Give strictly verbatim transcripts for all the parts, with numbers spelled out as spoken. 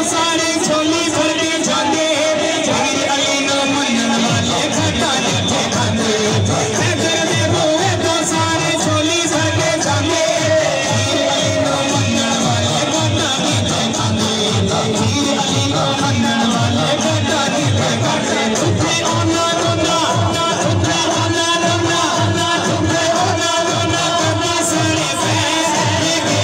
सारे झोली भर के जाते वीर अली नो मनन वाले खट्टा मीठे खाते हैदर दे बूहे तो सारे झोली भर के जाते वीर अली नो मनन वाले खट्टा मीठे खाते वीर अली नो मनन वाले खट्टा मीठे खाते उठे ओना रोना ना उठे ओना रोना ना उठे ओना रोना करना सारे फैसले के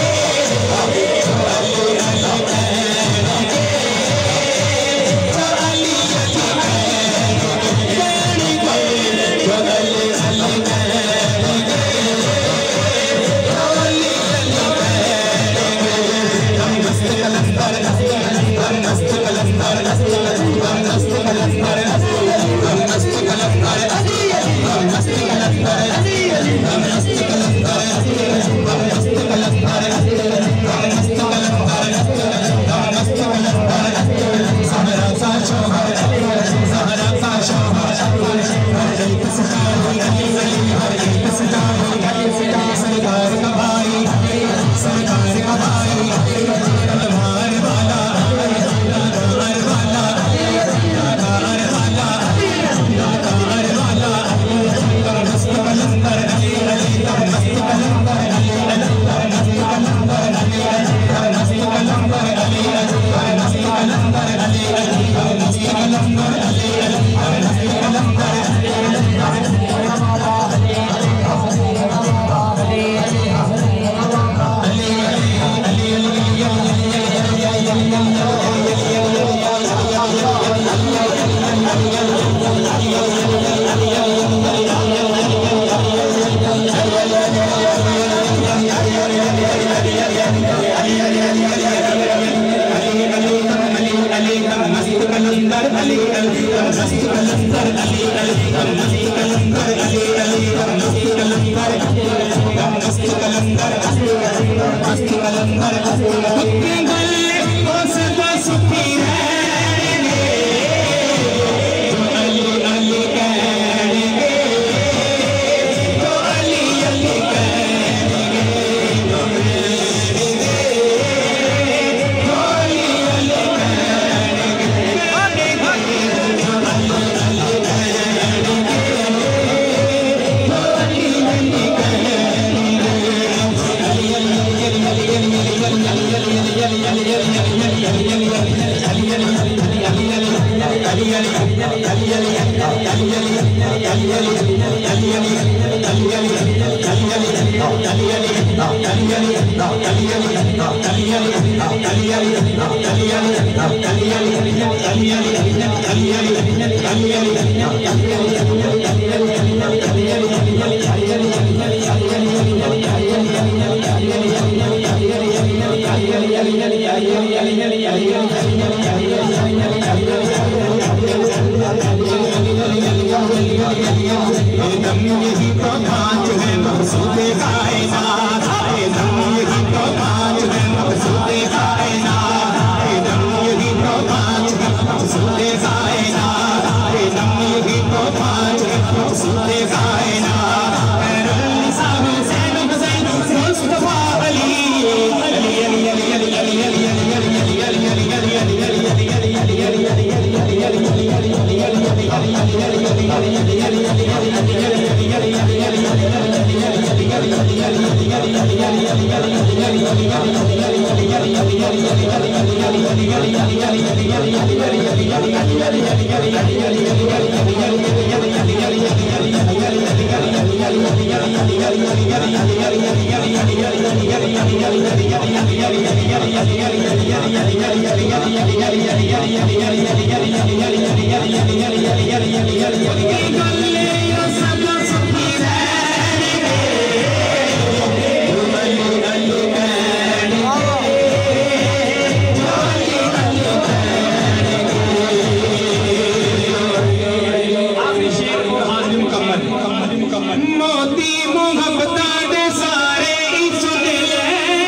मोती मोहब्बत दे सारे सुन ले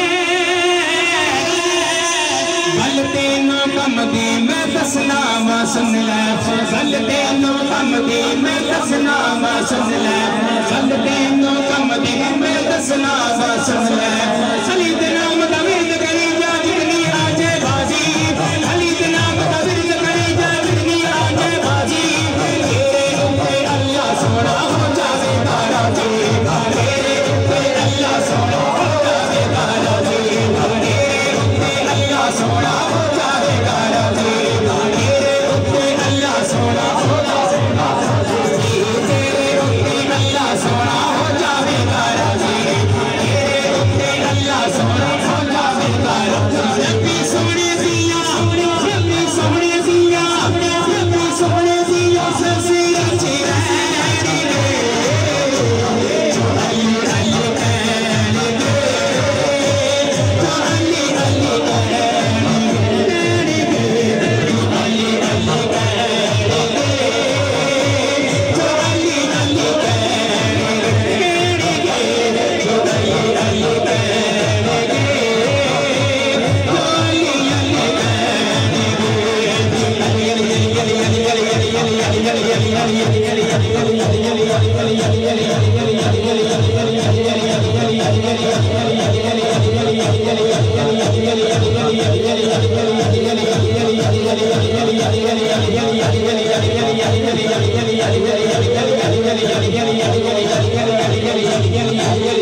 गलते ना कम दी मैं दसना वा सुन ले गलते ना कम दी मैं दसना वा सुन ले गलते ना कम दी मैं दसना वा सुन ले सली दे नाम दा वेद करी जा जितनी आजे बाजी सोना हो जाएगा राजी, तेरे उत्ते अल्लाह सोना हो जाएगा राजी, तेरे उत्ते अल्लाह सोना हो जाएगा राजी, तेरे उत्ते अल्लाह सोना हो जाएगा राजी। नबी सोने दिया, नबी सोने दिया, नबी सोने दिया सबसे अच्छी रहनी रे, जो अली अली कहने दे, जो अली अली कहने दे, जो अली अली कहने दे, जो अली अली कहने दे, जो अली अली कहने दे, जो अली अली कहने दे।